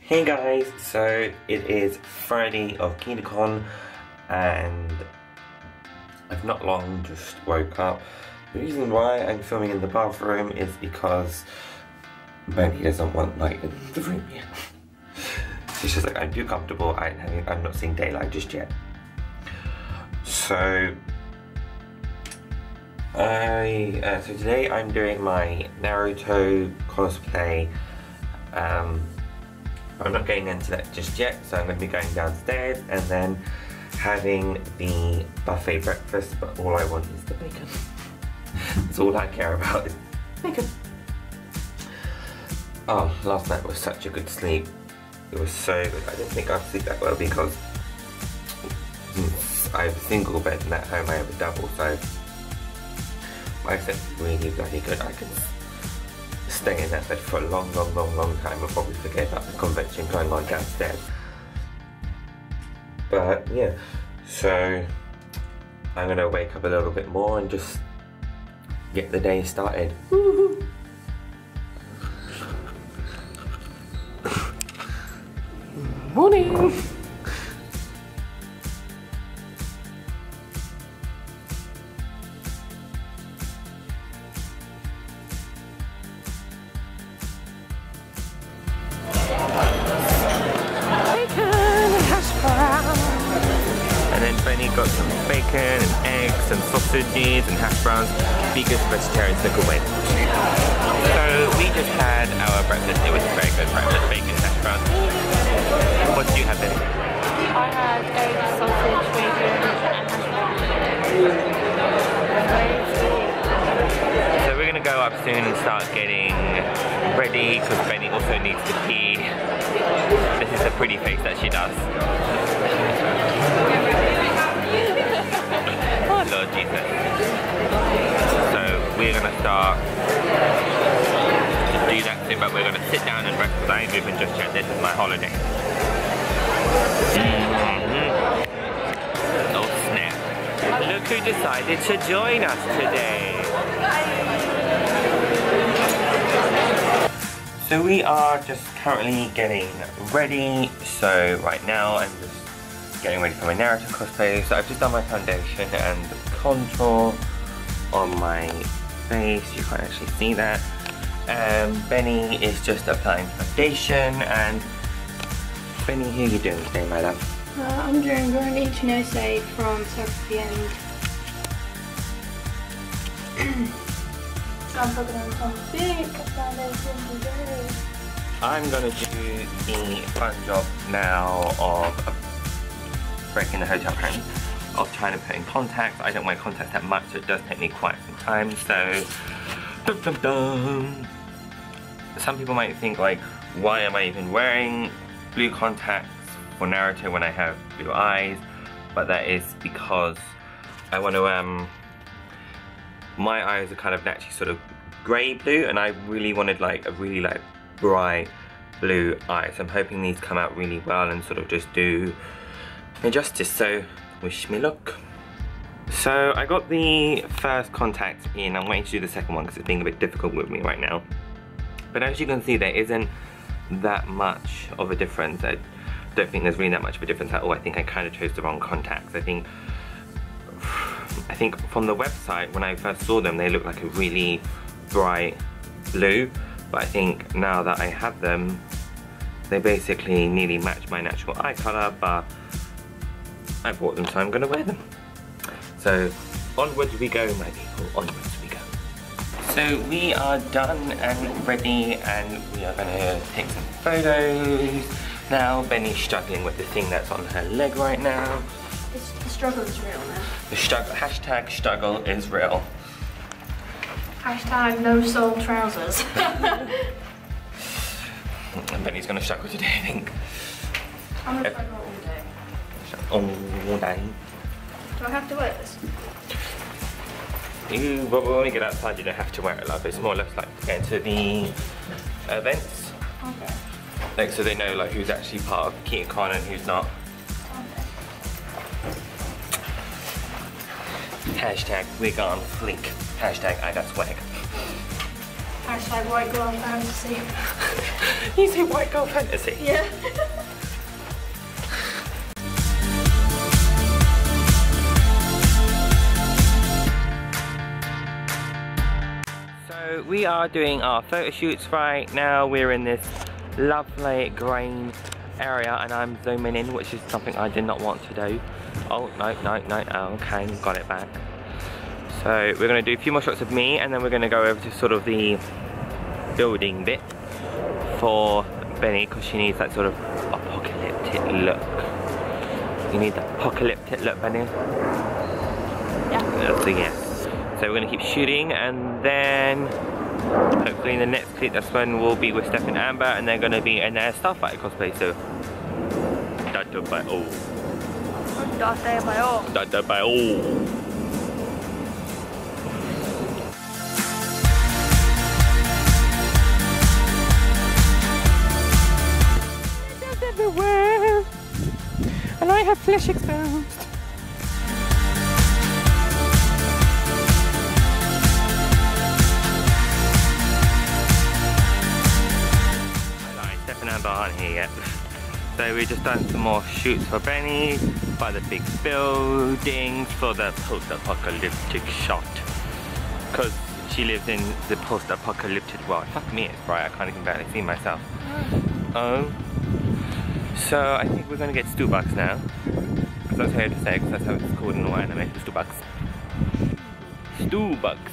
Hey guys, so it is Friday of Kitacon and I've not long just woke up. The reason why I'm filming in the bathroom is because Benny doesn't want light in the room yet. She's just like, I'm too comfortable, I'm not seeing daylight just yet. So today I'm doing my Naruto cosplay. I'm not getting into that just yet, so I'm going to be going downstairs and then having the buffet breakfast, but all I want is the bacon. That's all I care about is bacon. Oh, last night was such a good sleep. It was so good. I didn't think I'd sleep that well because I have a single bed and at home I have a double, so my sleep is really bloody good. I can stay in that bed for a long time and probably forget about the convention going on downstairs. But yeah, so I'm gonna wake up a little bit more and just get the day started. Woohoo! Morning! Got some bacon and eggs and sausages and hash browns. Biggest vegetarians look away. So we just had our breakfast. It was a very good breakfast. Bacon, hash browns. What did you have then? I had eggs, sausage, bacon and hash browns. So we're gonna go up soon and start getting ready because Benny also needs to pee. This is the pretty face that she does. Oh Lord Jesus. So we're gonna start to do that soon, but we're gonna sit down and rest because I ain't moving just yet. This is my holiday. Oh snap. Look who decided to join us today. So we are just currently getting ready. So right now I'm just getting ready for my Naruto cosplay. So I've just done my foundation and the contour on my face. You can't actually see that. Benny is just applying foundation. And Benny, how are you doing today, my love? I'm doing Veronique Chinose from Circle the End. I'm putting on some big foundation today. I'm gonna do the fun job now of breaking the hotel room, of trying to put in contacts. I don't wear contacts that much, so it does take me quite some time, so dum dum dum. Some people might think like, why am I even wearing blue contacts for Naruto when I have blue eyes? But that is because I want to my eyes are kind of naturally sort of grey blue and I really wanted like a really like bright blue eye, so I'm hoping these come out really well and sort of just do justice, so wish me luck. So I got the first contact in. I'm waiting to do the second one because it's being a bit difficult with me right now. But as you can see, there isn't that much of a difference. I don't think there's really that much of a difference at all. I think I kind of chose the wrong contacts. I think from the website, when I first saw them, they looked like a really bright blue. But I think now that I have them, they basically nearly match my natural eye colour, but I bought them, so I'm gonna wear them. So onwards we go, my people, onwards we go. So we are done and ready and we are gonna take some photos. Now Benny's struggling with the thing that's on her leg right now. The struggle is real now. The struggle, hashtag struggle is real. Hashtag no sold trousers. And Benny's gonna struggle today, I think. I'm gonna struggle all day. All day. Do I have to wear this? But when we get outside, you don't have to wear it, love. It's more or less like to get into the events. Okay. Like, so they know like who's actually part of Kitacon and who's not. Okay. Hashtag wig on fleek. Hashtag I got swag. Hashtag Hashtag white girl fantasy. You say white girl fantasy? Yeah. So we are doing our photo shoots right now. We're in this lovely green area and I'm zooming in, which is something I did not want to do. Oh, no, okay, got it back. So we're going to do a few more shots of me and then we're going to go over to sort of the building bit for Benny because she needs that sort of apocalyptic look. You need the apocalyptic look, Benny? Yeah. So yeah. So we're going to keep shooting and then hopefully in the next clip that's when we'll be with Steph and Amber and they're going to be in their Starfighter cosplay. So Dada by all. Dada by all. Dada by all. Everywhere and I have flesh exposed. Steph and Amber aren't here yet. So we've just done some more shoots for Benny by the big buildings for the post-apocalyptic shot. Because she lives in the post-apocalyptic world. Fuck me, it's bright, I can't even barely see myself. Oh. So I think we're going to get stew bugs now. Because that's how you have to say it, because that's how it's called in all anime, stew bugs. Stew bugs.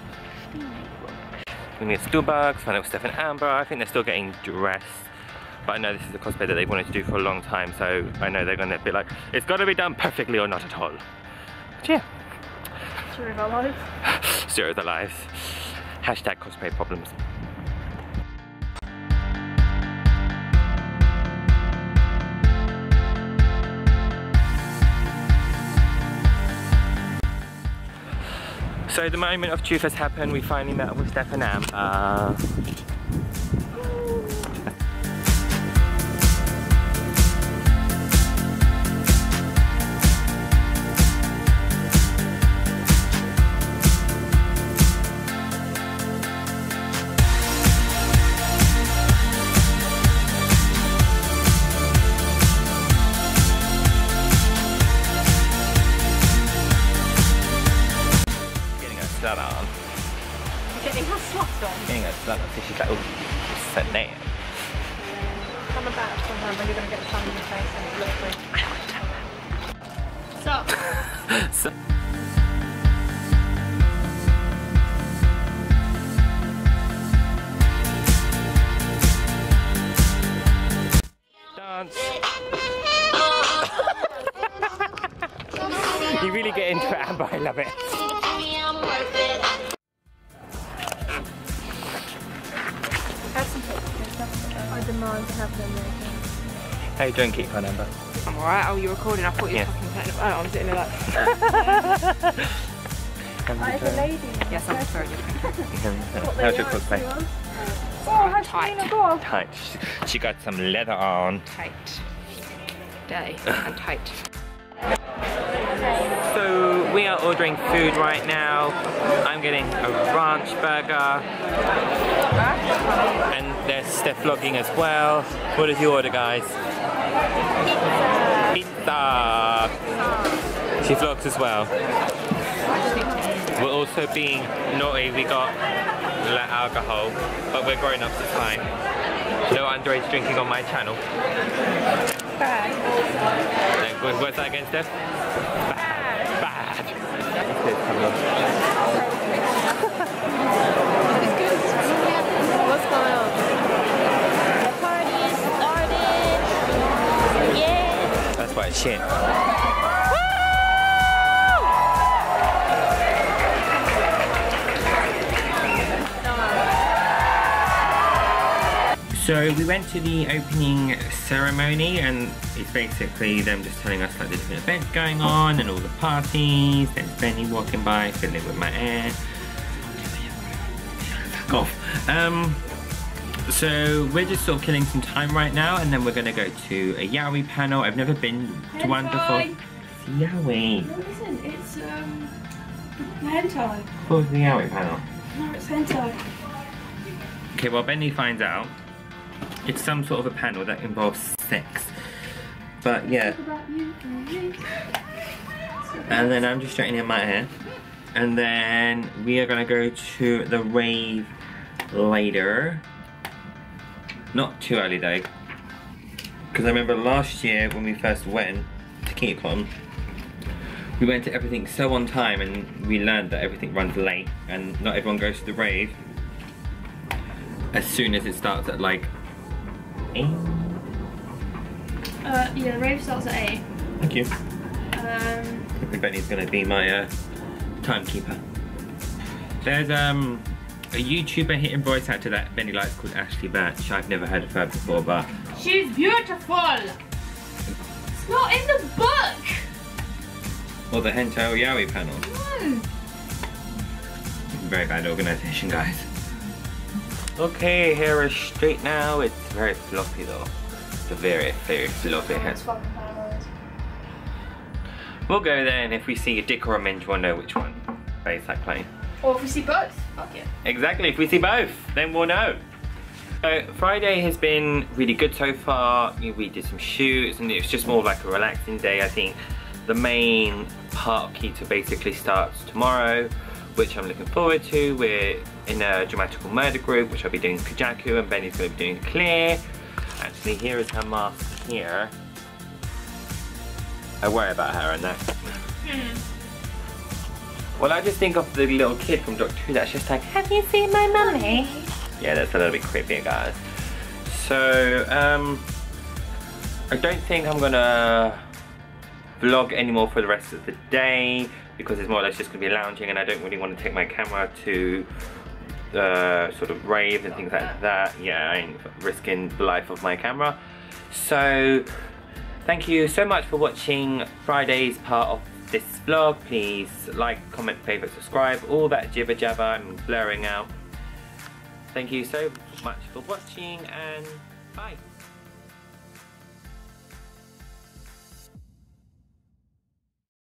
We're going to get stew bugs, find out with Steph and Amber. I think they're still getting dressed. But I know this is a cosplay that they've wanted to do for a long time, so I know they're going to be like, it's got to be done perfectly or not at all. But yeah. Story of our lives. Story of their lives. Hashtag cosplay problems. So the moment of truth has happened, we finally met up with Steph and Amber. Slut on. Getting her slut on. Getting her slut on, so she's like, oh, so damn. Come about sometime when you're going to get the sun in your face and it looks like. So. Dance. You really get into it, Amber, I love it. I demand to have them later. How you doing, Kitacon, Amber? I'm alright. Oh, you're recording. I thought you were fucking playing. Oh, I'm sitting there like. As a lady. Yes, I'm very good. How's your cosplay? Oh, how's Tight. go on? Tight. She got some leather on. Tight. Dirty and tight. So we are ordering food right now. I'm getting a ranch burger. And there's Steph vlogging as well. What did you order, guys? Pizza. She vlogs as well. We're also being naughty. We got alcohol, but we're grown ups, it's fine. No underage drinking on my channel. Bad. What's that again, Steph? Bad. Bad. What's going on? The party started. Yeah. That's why it's shit. So we went to the opening ceremony and it's basically them just telling us like the different events going on and all the parties. There's Benny walking by, fiddling with my hair. Fuck off. So we're just sort of killing some time right now and then we're going to go to a yaoi panel. I've never been to one before. It's yaoi. No, listen, it's hentai. What was the yaoi panel? No, it's hentai. Okay, well Benny finds out it's some sort of a panel that involves sex. But yeah. And then I'm just straightening my hair. And then we are gonna go to the rave later. Not too early though. Because I remember last year when we first went to Kitacon, we went to everything so on time and we learned that everything runs late and not everyone goes to the rave as soon as it starts at like 8? Yeah, the rave starts at 8. Thank you. Benny's gonna be my timekeeper. There's a YouTuber hitting voice actor that Benny likes called Ashley Birch. I've never heard of her before, but She's beautiful! It's not in the book! or the Hentai Yaoi panel. Very bad organisation, guys. Okay, hair is straight now. It's very fluffy though. It's a very, very fluffy hair. We'll go there, and if we see a dick or a minge, we'll know which one. Basically. Or if we see both, fuck it. Exactly, if we see both, then we'll know. So Friday has been really good so far. We did some shoots and it was just more of like a relaxing day. I think the main part of Kita basically starts tomorrow, which I'm looking forward to. We're in a dramatical murder group, which I'll be doing Kitacon, and Benny's going to be doing Clear. Actually, here is her mask here. I worry about her and that. Well, I just think of the little kid from Doctor Who that's just like, have you seen my mummy? Yeah, that's a little bit creepy, guys. So, I don't think I'm gonna vlog anymore for the rest of the day because it's more or less just gonna be lounging, and I don't really want to take my camera to sort of rave and things like that. Yeah, I ain't risking the life of my camera. So, thank you so much for watching Friday's part of this vlog. Please like, comment, favourite, subscribe, all that jibber jabber I'm blurring out. Thank you so much for watching, and bye.